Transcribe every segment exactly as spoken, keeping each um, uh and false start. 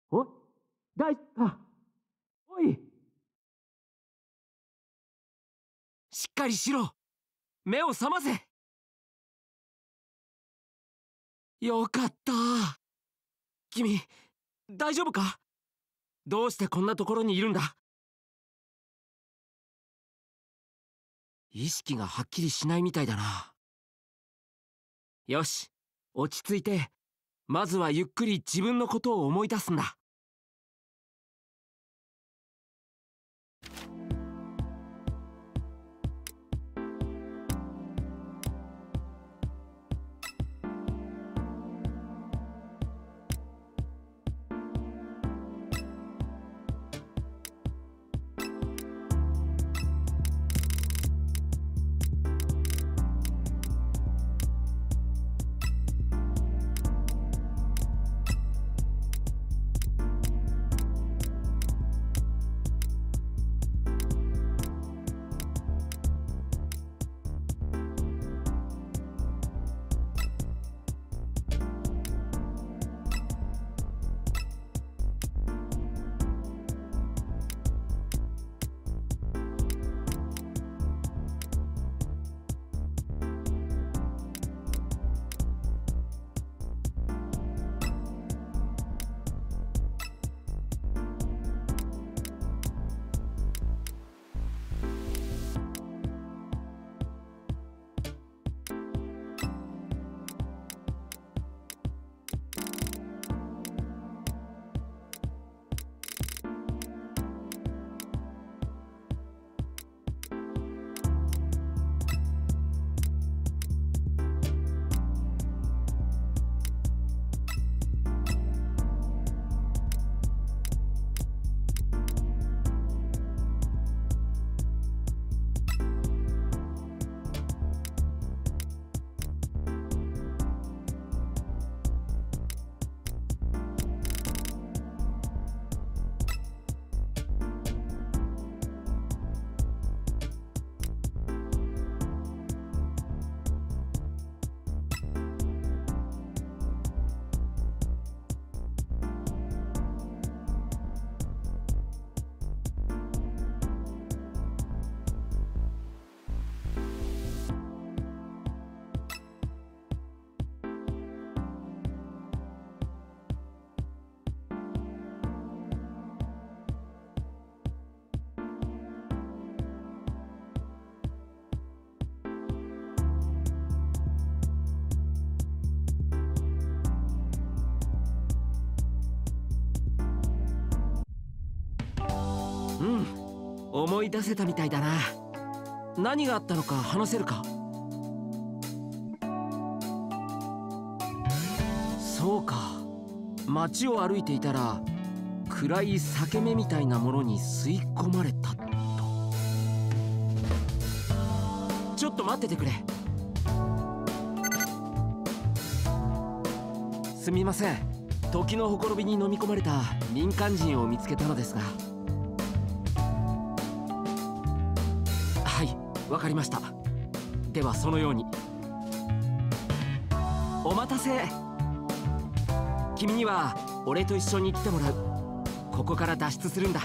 おい、大あ、おい、しっかりしろ。目を覚ませ。よかった。君、大丈夫か？どうしてこんなところにいるんだ？意識がはっきりしないみたいだな。よし、落ち着いて、まずはゆっくり自分のことを思い出すんだ。うん、思い出せたみたいだな。何があったのか話せるか？そうか、街を歩いていたら暗い裂け目みたいなものに吸い込まれたと。ちょっと待っててくれ。すみません、時のほころびに飲み込まれた民間人を見つけたのですが。はい、わかりました。ではそのように。お待たせ。君には俺と一緒に来てもらう。ここから脱出するんだ。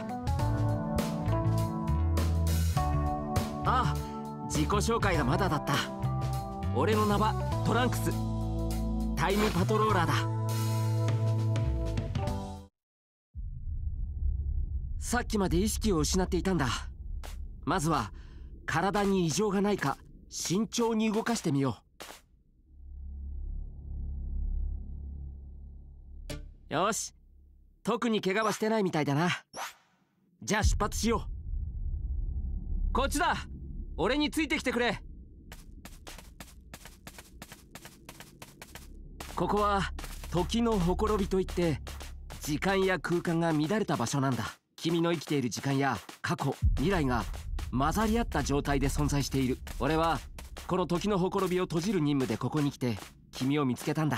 ああ、自己紹介がまだだった。俺の名はトランクス、タイムパトローラーだ。さっきまで意識を失っていたんだ。まずは体に異常がないか慎重に動かしてみよう。よし、特に怪我はしてないみたいだな。じゃあ出発しよう。こっちだ。俺についてきてくれ。ここは時のほころびといって、時間や空間が乱れた場所なんだ。君の生きている時間や過去、未来が混ざり合った状態で存在している。俺はこの時のほころびを閉じる任務でここに来て君を見つけたんだ。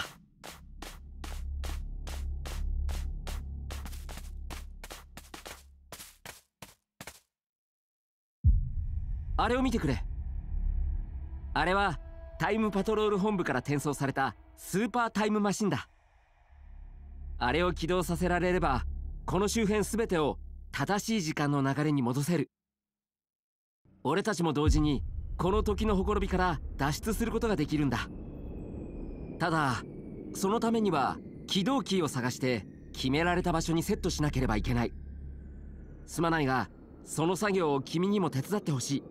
あれを見てくれ。あれはタイムパトロール本部から転送されたスーパータイムマシンだ。あれを起動させられればこの周辺すべてを正しい時間の流れに戻せる。俺たちも同時にこの時のほころびから脱出することができるんだ。ただそのためには起動キーを探して決められた場所にセットしなければいけない。すまないがその作業を君にも手伝ってほしい。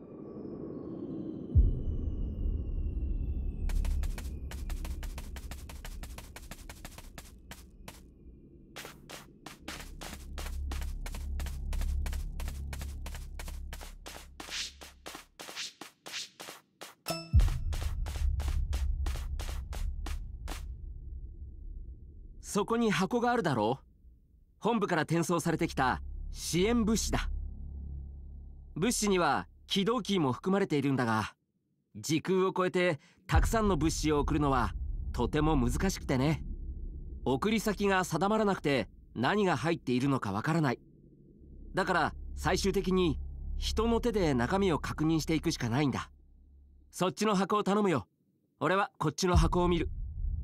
そこに箱があるだろう。本部から転送されてきた支援物資だ。物資には起動キーも含まれているんだが、時空を超えてたくさんの物資を送るのはとても難しくてね。送り先が定まらなくて何が入っているのかわからない。だから最終的に人の手で中身を確認していくしかないんだ。そっちの箱を頼むよ。俺はこっちの箱を見る。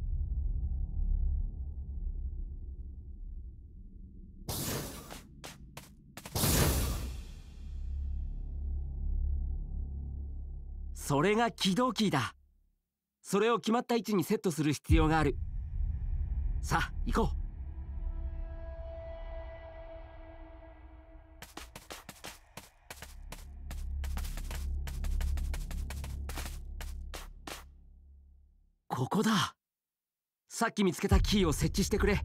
それが起動キーだ。それを決まった位置にセットする必要がある。さあ行こう。ここだ。さっき見つけたキーを設置してくれ。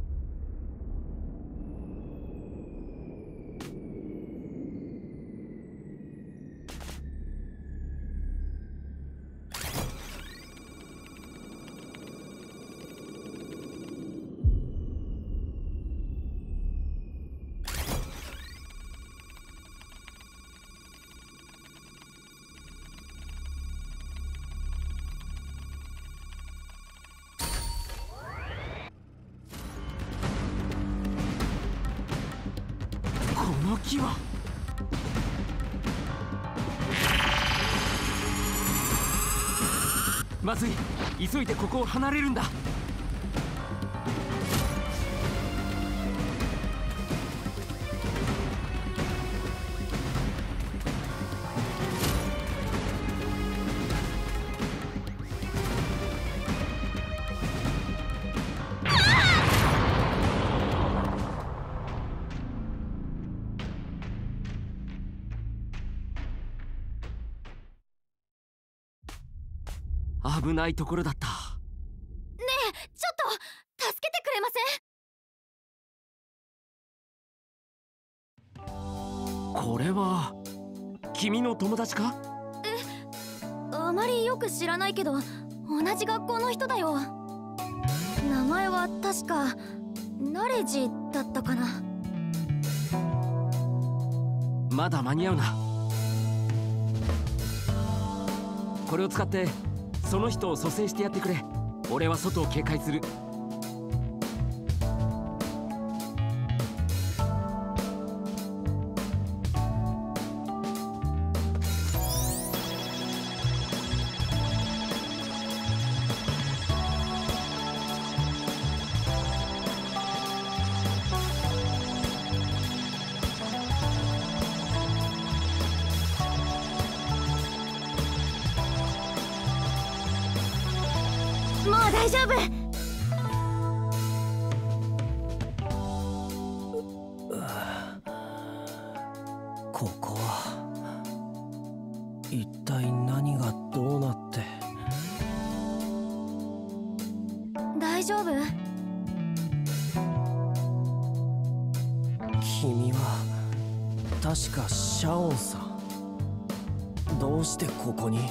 この木はまずい。急いでここを離れるんだ。危ないところだった。ねえ、ちょっと助けてくれません？これは君の友達か？ え、あまりよく知らないけど同じ学校の人だよ。名前は確かナレジだったかな。 まだ間に合うな。これを使ってその人を蘇生してやってくれ。俺は外を警戒する。 もう大丈夫。 ここは一体何がどうなって。 大丈夫？ 君は確かシャオンさん。どうしてここに？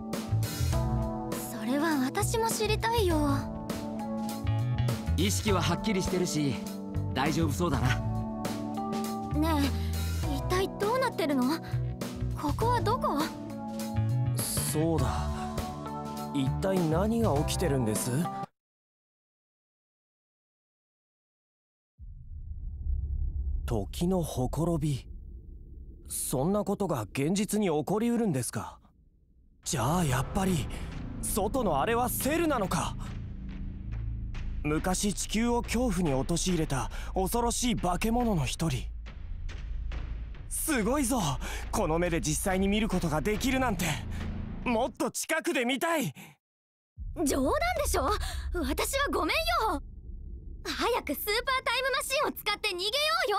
それは私も知りたいよ。 意識ははっきりしてるし大丈夫そうだな。 ねえ、一体どうなってるの？ここはどこ？ そうだ、一体何が起きてるんです？時のほころび、そんなことが現実に起こりうるんですか？じゃあやっぱり外のあれはセルなのか？ 昔地球を恐怖に陥れた恐ろしい化け物の一人。すごいぞ、この目で実際に見ることができるなんて。もっと近くで見たい。 冗談でしょ。私はごめんよ。早くスーパータイムマシンを使って逃げよ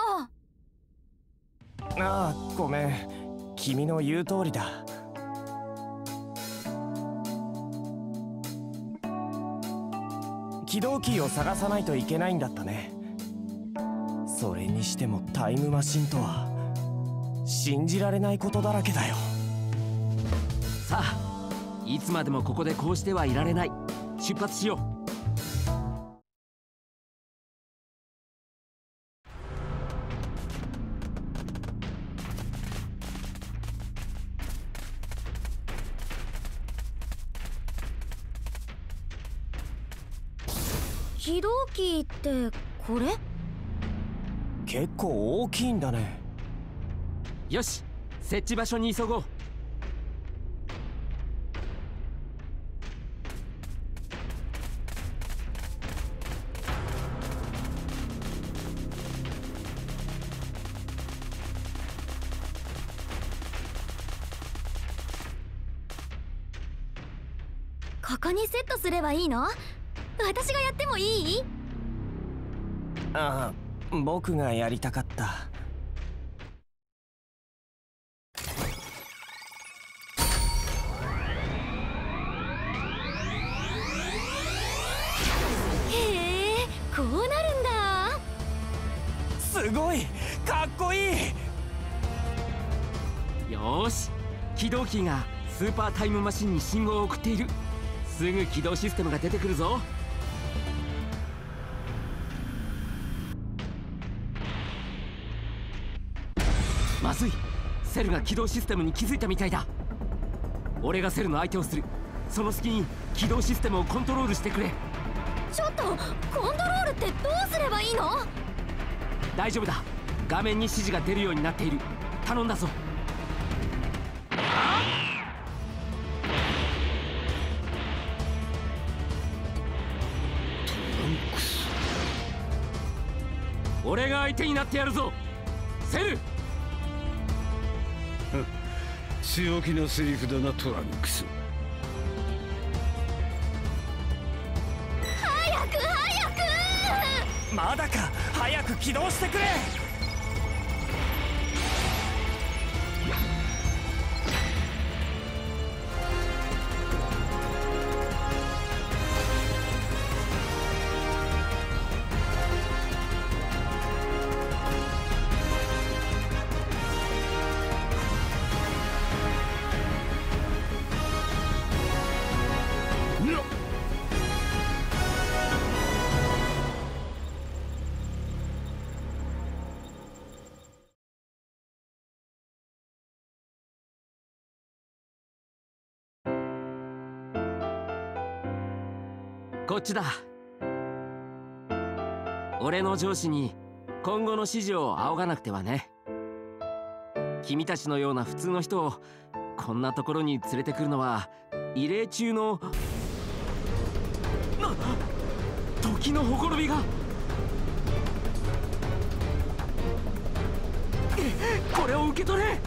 うよ。 ああ、ごめん、君の言う通りだ。起動キーを探さないといけないんだったね。それにしてもタイムマシンとは信じられないことだらけだよ。 さあ、いつまでもここでこうしてはいられない。出発しよう。 起動キーってこれ？ 結構大きいんだね。 よし、設置場所に急ごう。 ここにセットすればいいの？私がやってもいい？ ああ、僕がやりたかった。 へえ、こうなるんだ。 すごいかっこいい。 よーし、起動キーがスーパータイムマシンに信号を送っている。すぐ起動システムが出てくるぞ。まずい、セルが起動システムに気づいたみたいだ。俺がセルの相手をする。その隙に起動システムをコントロールしてくれ。 ちょっと、コントロールってどうすればいいの？ 大丈夫だ、画面に指示が出るようになっている。頼んだぞ。俺が相手になってやるぞ、セル。 強気なセリフだな、トランクス。 早く早く。 まだか、早く起動してくれ。 こっちだ。俺の上司に今後の指示を仰がなくてはね。君たちのような普通の人をこんなところに連れてくるのは異例中の。な、時のほころびが。これを受け取れ。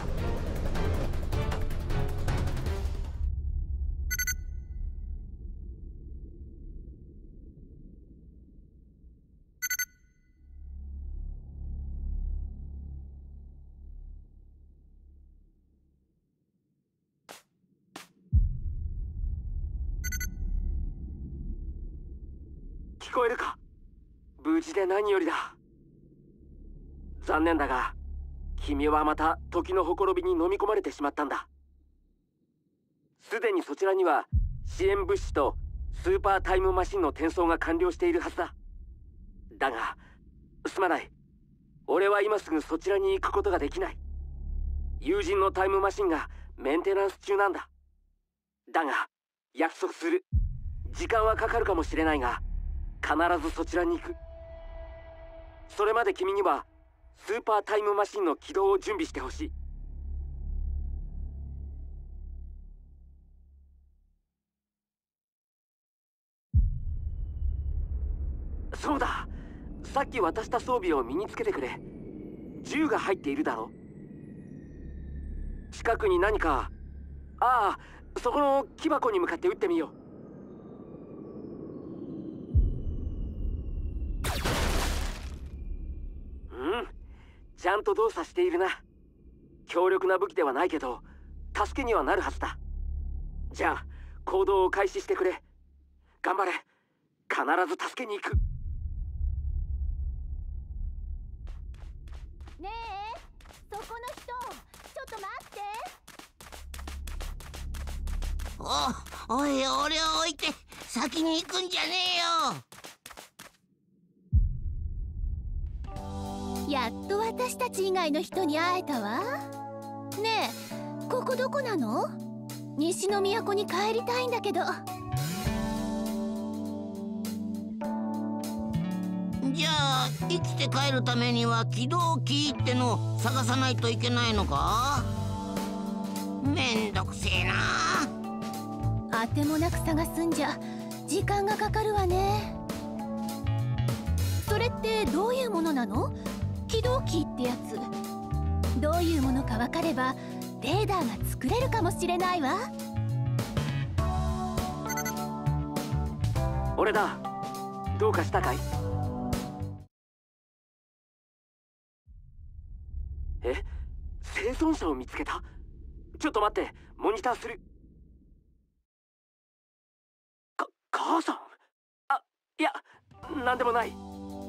聞こえるか？無事で何よりだ。残念だが君はまた時のほころびに飲み込まれてしまったんだ。すでにそちらには支援物資とスーパータイムマシンの転送が完了しているはずだ。だがすまない、俺は今すぐそちらに行くことができない。友人のタイムマシンがメンテナンス中なんだ。だが約束する。時間はかかるかもしれないが必ずそちらに行く。それまで君にはスーパータイムマシンの起動を準備してほしい。 そうだ、さっき渡した装備を身につけてくれ。銃が入っているだろ。近くに何か。ああ、そこの木箱に向かって撃ってみよう。うん、ちゃんと動作しているな。強力な武器ではないけど助けにはなるはずだ。じゃあ行動を開始してくれ。頑張れ、必ず助けに行く。 ねえ、そこの人、ちょっと待って。 お、おい、俺を置いて先に行くんじゃねえよ。やっと私たち以外の人に会えたわ。ねえ、ここどこなの？西の都に帰りたいんだけど。 じゃあ生きて帰るためには起動キーってのを探さないといけないのか？めんどくせえな。 あてもなく探すんじゃ時間がかかるわね。それってどういうものなの？起動キーってやつ。どういうものか分かればレーダーが作れるかもしれないわ。 俺だ。どうかしたかい？え？生存者を見つけた？ちょっと待って、モニターする。か、母さん？あ、いや、なんでもない。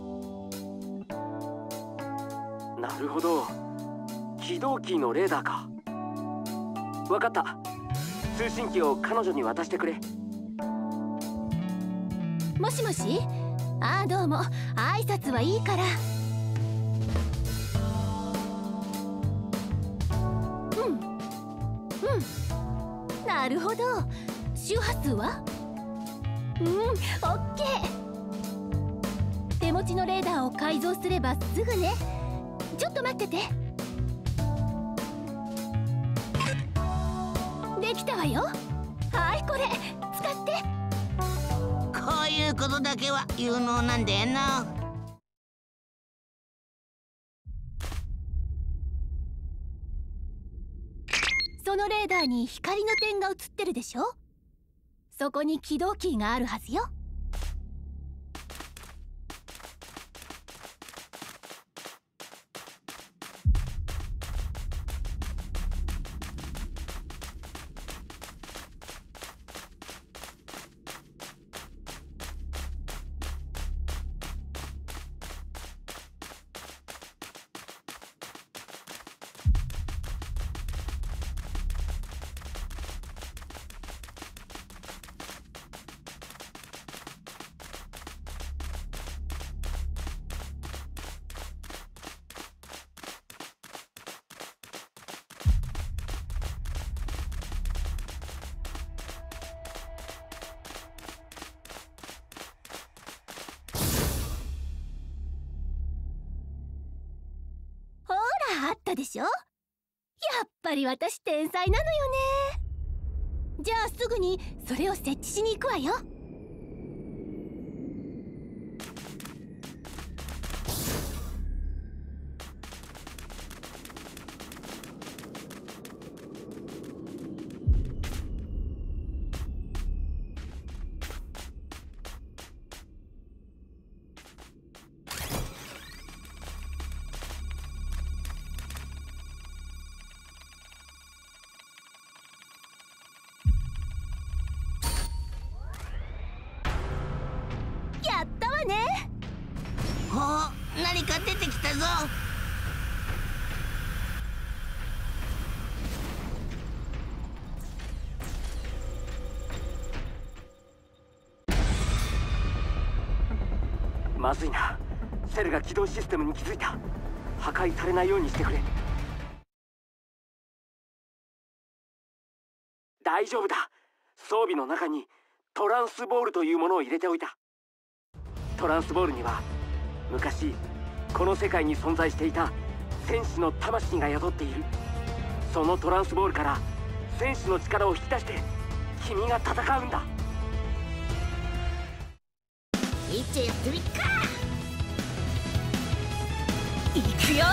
なるほど、起動キーのレーダーか。わかった。通信機を彼女に渡してくれ。 もしもし。ああ、どうも。挨拶はいいから。うんうん、なるほど。周波数は？うん、オッケー。手持ちのレーダーを改造すればすぐね。ちょっと待ってて。できたわよ。はい、これ使って。 こういうことだけは有能なんだよな。 そのレーダーに光の点が映ってるでしょ。そこに起動キーがあるはずよ。あったでしょ。やっぱり私天才なのよね。じゃあすぐにそれを設置しに行くわよ。やったわね。 お、何か出てきたぞ。 まずいな。セルが起動システムに気づいた。破壊されないようにしてくれ。大丈夫だ。装備の中にトランスボールというものを入れておいた。トランスボールには昔この世界に存在していた戦士の魂が宿っている。そのトランスボールから戦士の力を引き出して君が戦うんだ。 いっちょやってみっか。いくよ。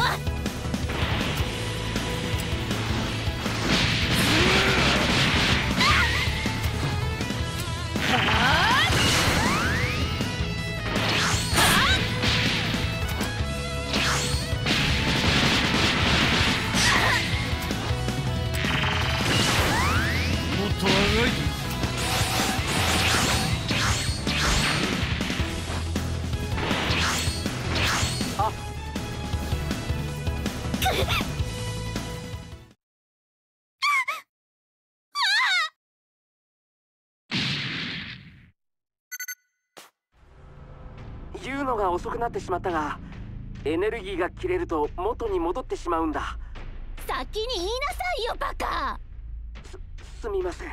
言うのが遅くなってしまったが、エネルギーが切れると元に戻ってしまうんだ。 先に言いなさいよバカ。 すすみません。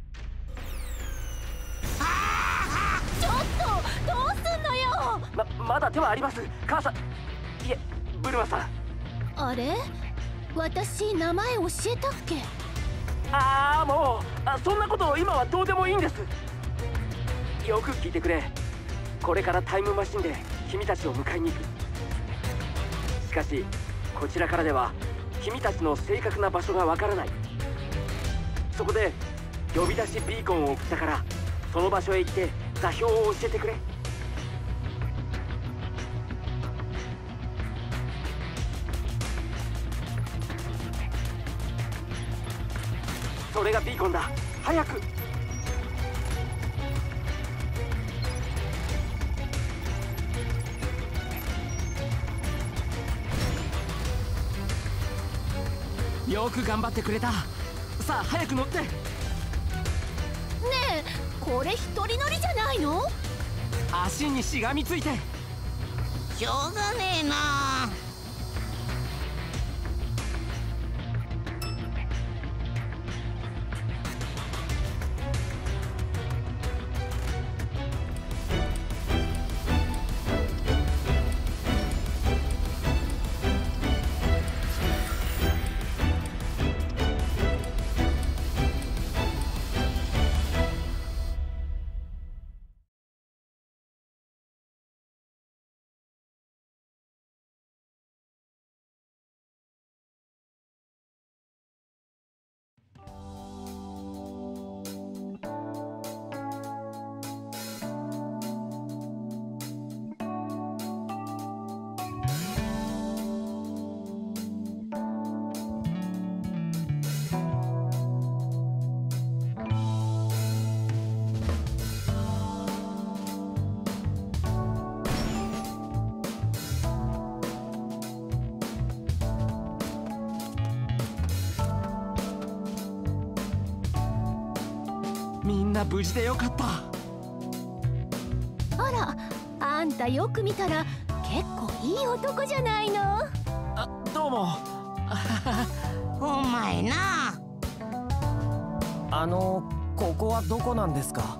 ちょっとどうすんのよ。 ままだ手はあります。母さん、いえブルマさん。 あれ、私名前教えたっけ？ ああもうあそんなこと今はどうでもいいんです。よく聞いてくれ。これからタイムマシンで君たちを迎えに行く。しかしこちらからでは君たちの正確な場所がわからない。そこで呼び出しビーコンを送ったから、その場所へ行って座標を教えてくれ。それがビーコンだ。早く。よく頑張ってくれた。さあ早く乗って。ねえ、これ一人乗りじゃないの？ 足にしがみついて。 しょうがねえな。 みんな無事でよかった。 あら、あんたよく見たら結構いい男じゃないの。 あ、どうも。 お前な。 あのここはどこなんですか？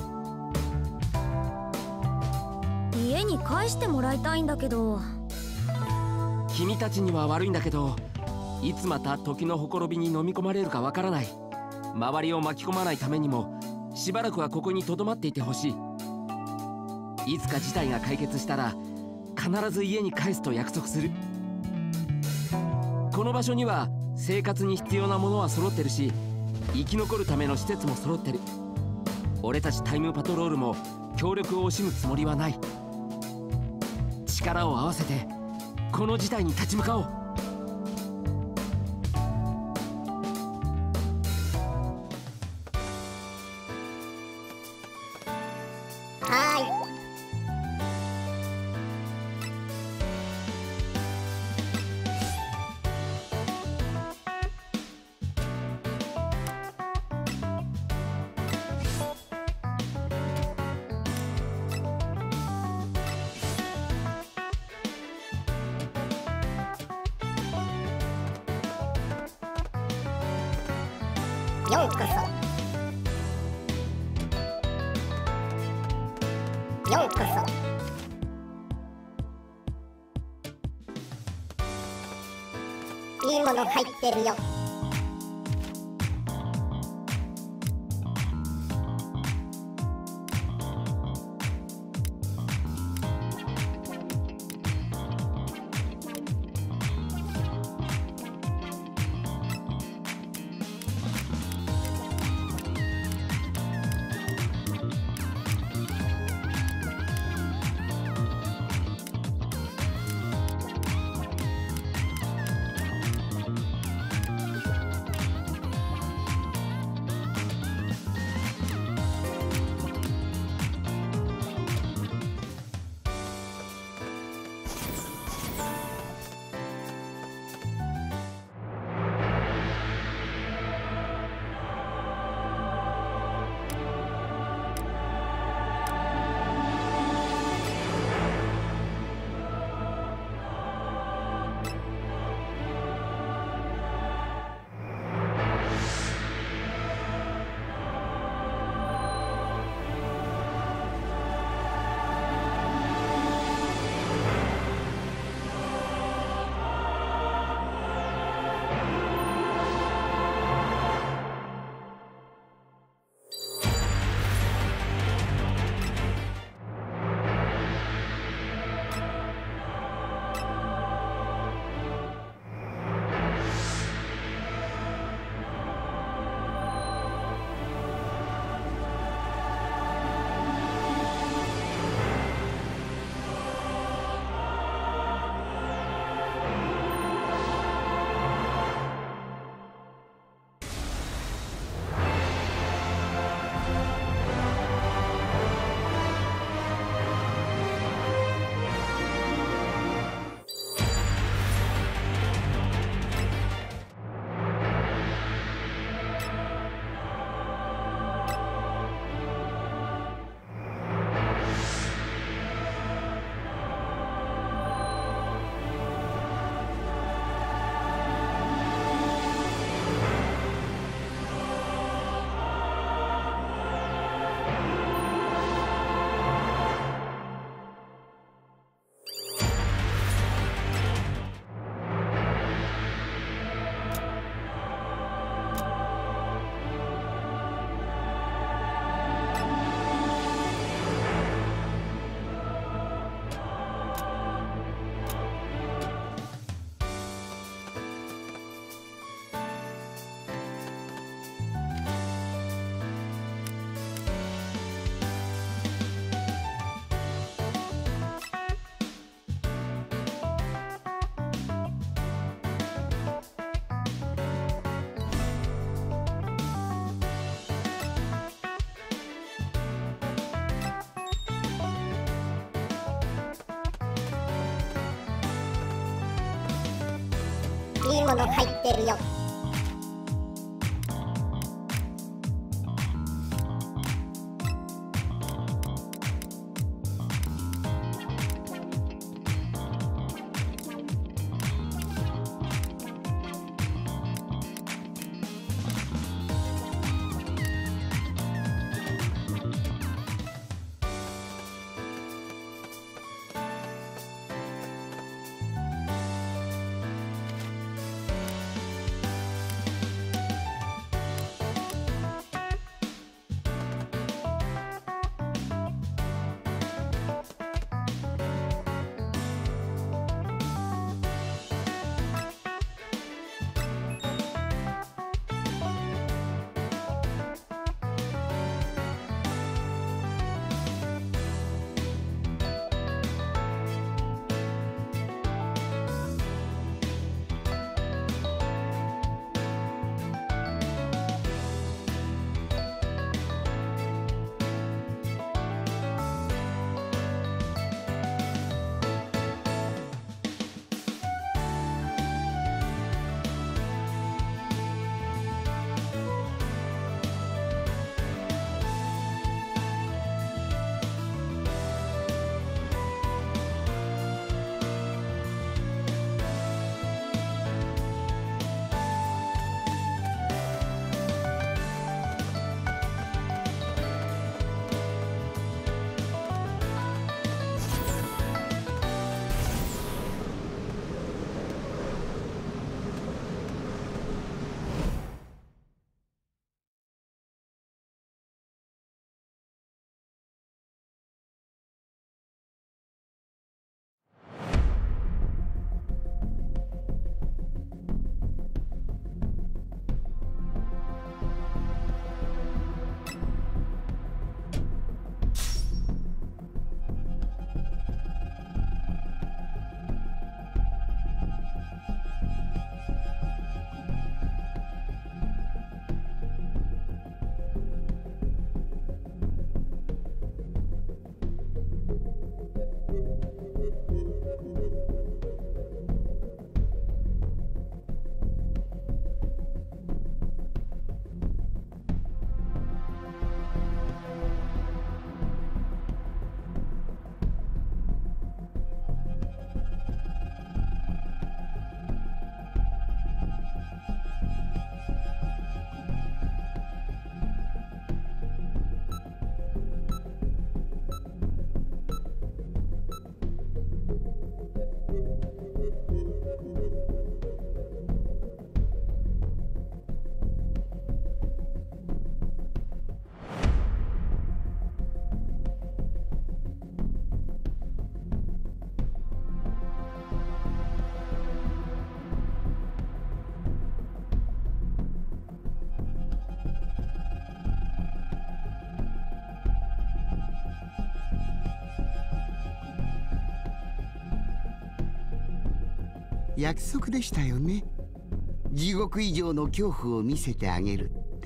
家に返してもらいたいんだけど。 君たちには悪いんだけど、いつまた時のほころびに飲み込まれるかわからない。周りを巻き込まないためにもしばらくはここにとどまっていてほしい。いつか事態が解決したら必ず家に帰すと約束する。この場所には生活に必要なものは揃ってるし、生き残るための施設も揃ってる。俺たちタイムパトロールも協力を惜しむつもりはない。力を合わせてこの事態に立ち向かおう。 ようこそ。ようこそ。いいもの入ってるよ。 いいもの入ってるよ。 約束でしたよね。地獄以上の恐怖を見せてあげるって。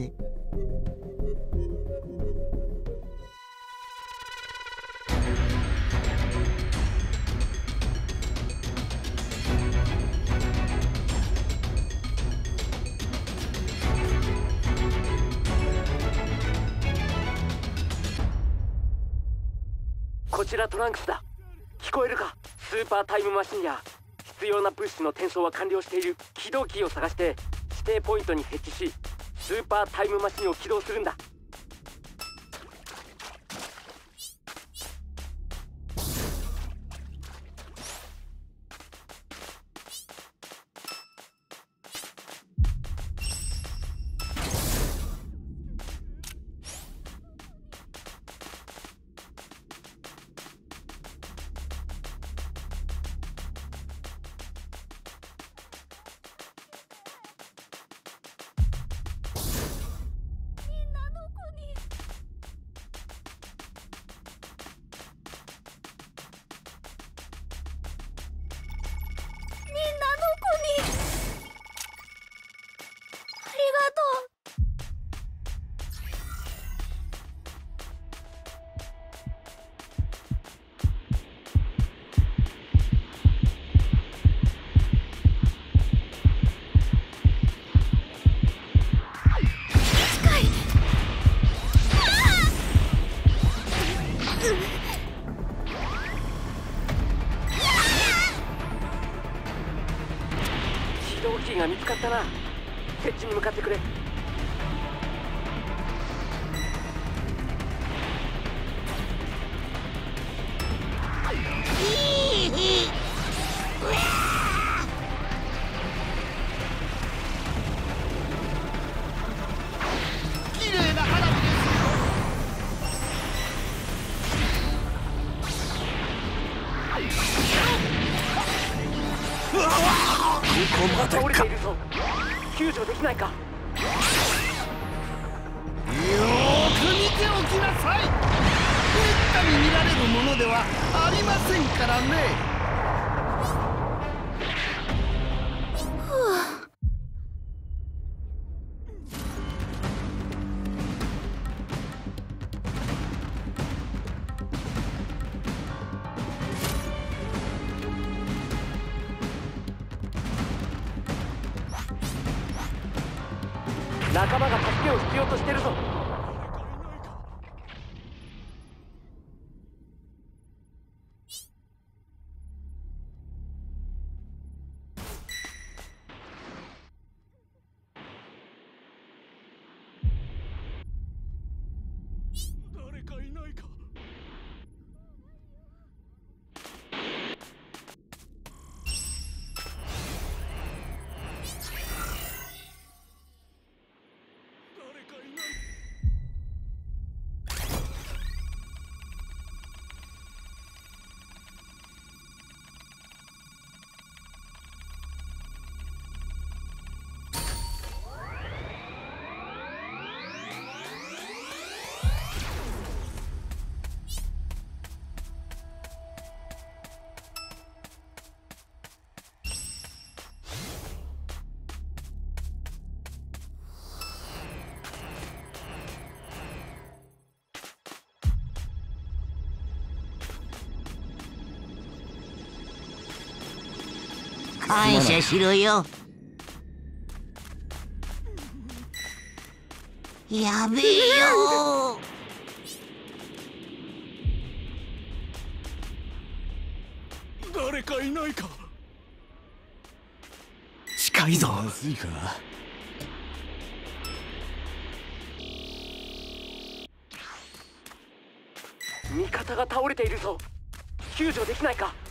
こちらトランクスだ。聞こえるか？スーパータイムマシンや必要な物資の転送は完了している。起動キーを探して指定ポイントに設置し、スーパータイムマシンを起動するんだ。 動キーが見つかったな。設置に向かってくれ。 綺麗な花火ですよ。 ここまで倒れてか。 いるぞ。救助できないか。 よーく見ておきなさい。めったに見られるものではありませんからね。 仲間が助けを必要としてるぞ。 誰かいないか。 感謝しろよ。やべえよ。 誰かいないか。近いぞ。 まずいか。 味方が倒れているぞ。救助できないか。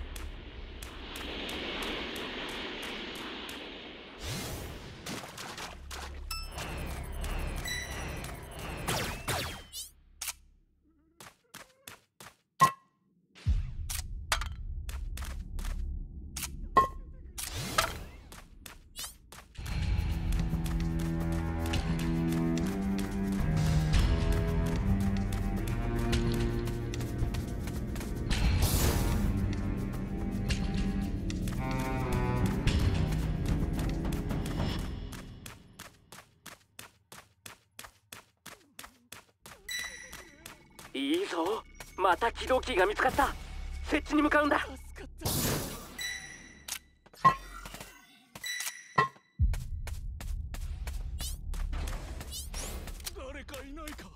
いいぞ。また起動キーが見つかった。設置に向かうんだ。 誰かいないか。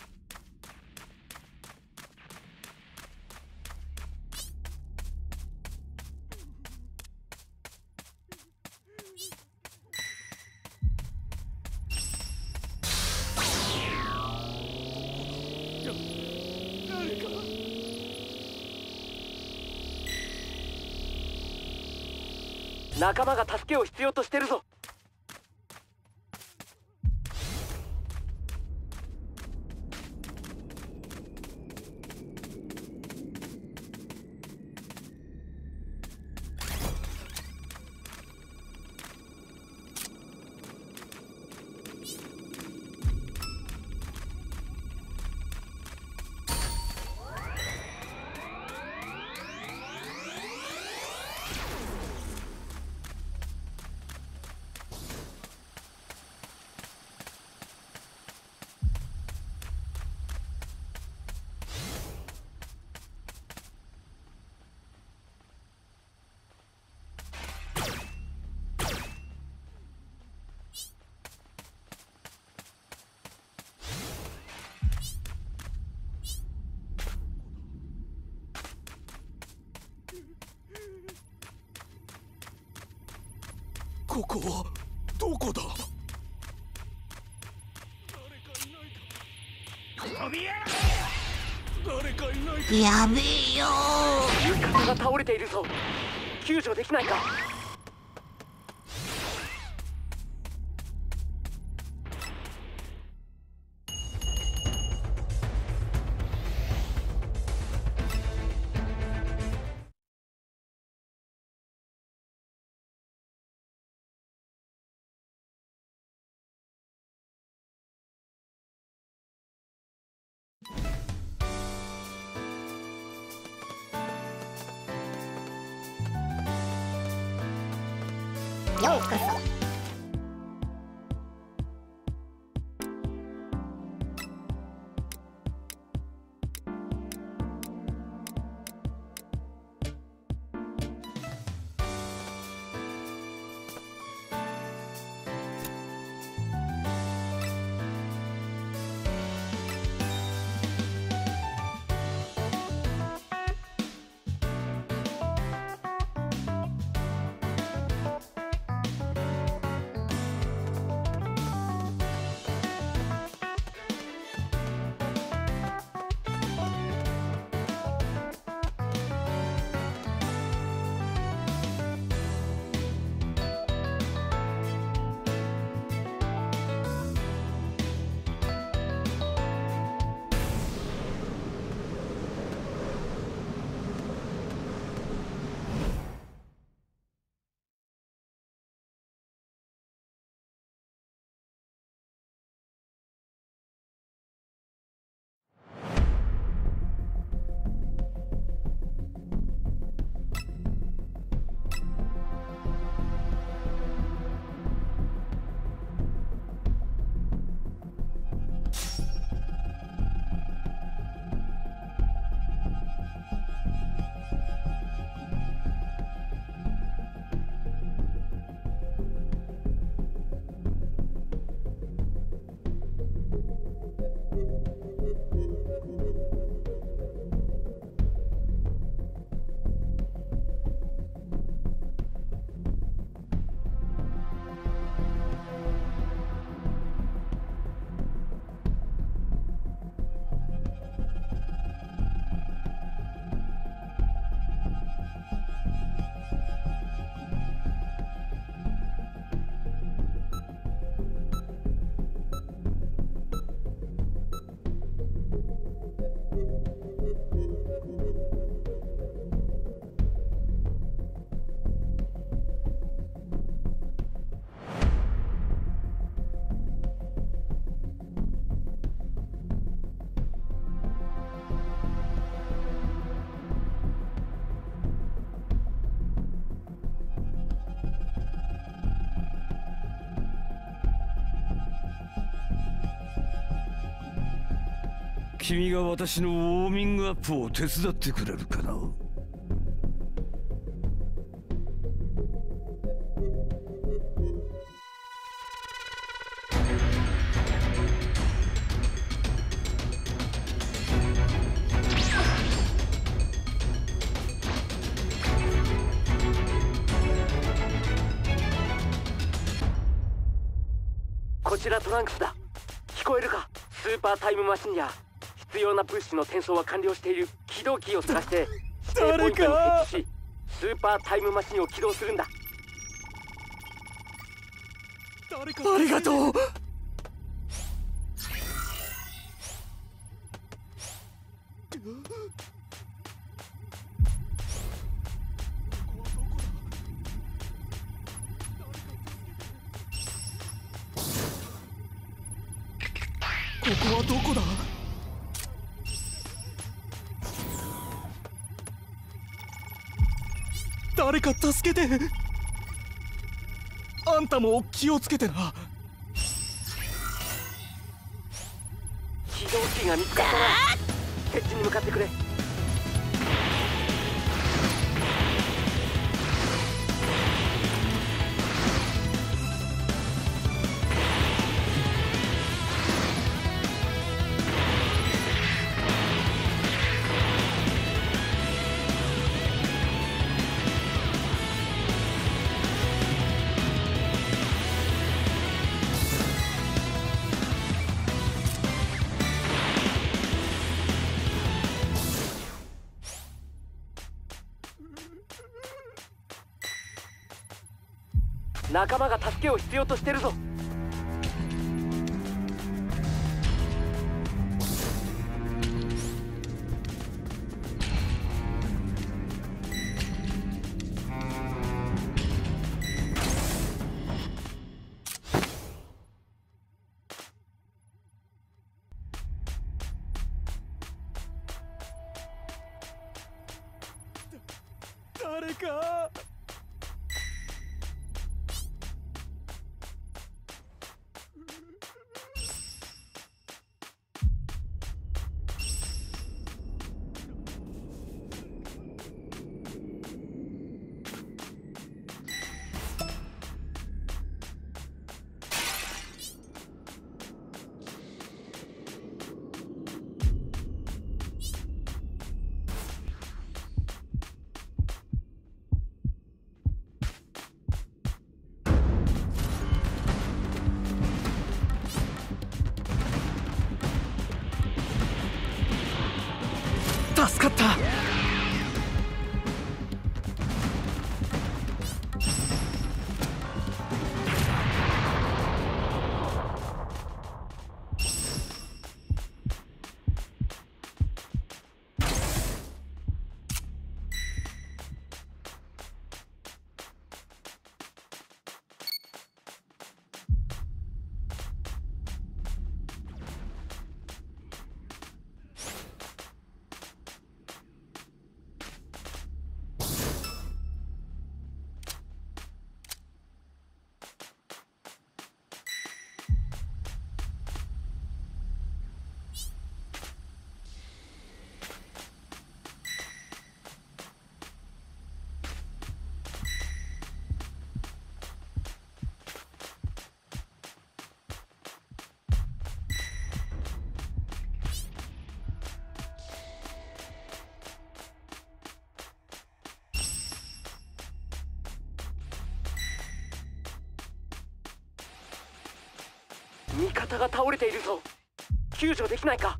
仲間が助けを必要としてるぞ。 ここはどこだ。誰かいないか。 やべえよー。浴衣が倒れているぞ。救助できないか。 ようこそ。 君が私のウォーミングアップを手伝ってくれるかな。 こちらトランクスだ。聞こえるか。スーパータイムマシンや必要なプッシュの転送は完了している。起動キーを探して指定ポイントに設置しスーパータイムマシンを起動するんだ。 ありがとう。ここはどこだ。誰か助けて。あんたも気をつけてな。 起動キーが見つかったら設置に向かってくれ。 仲間が助けを必要としてるぞ。 誰か。 助かった。 味方が倒れているぞ。救助できないか。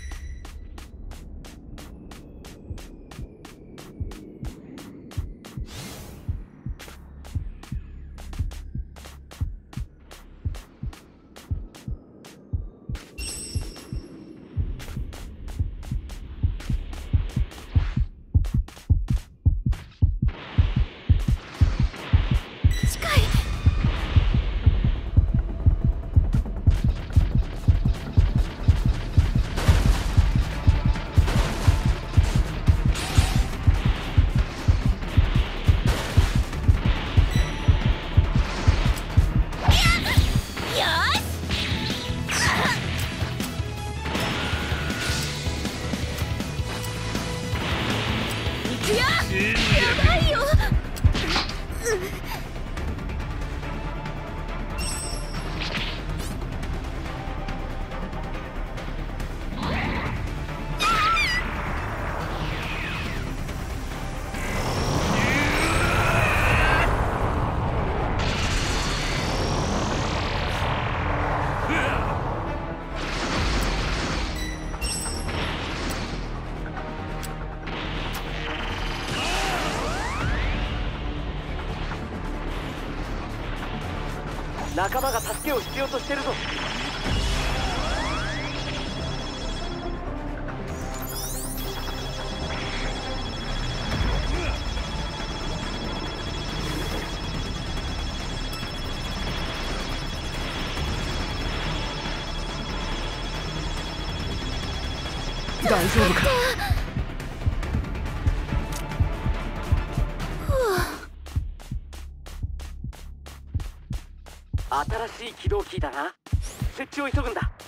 仲間が助けを必要としてるぞ。大丈夫か。新しい起動キーだな。設置を急ぐんだ。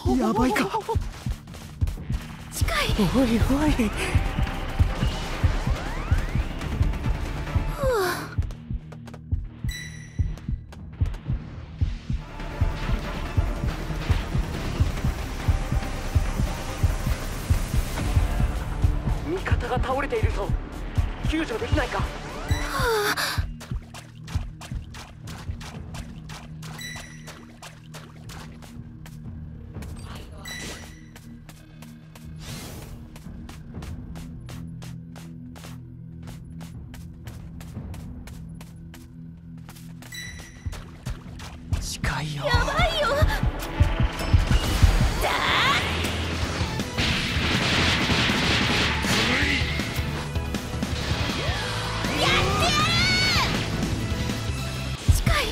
やばいか。 近い。 おいおい。 味方が倒れているぞ。救助できないか。はあ。 近いよ。 やばいよ。だーやってやる。近い。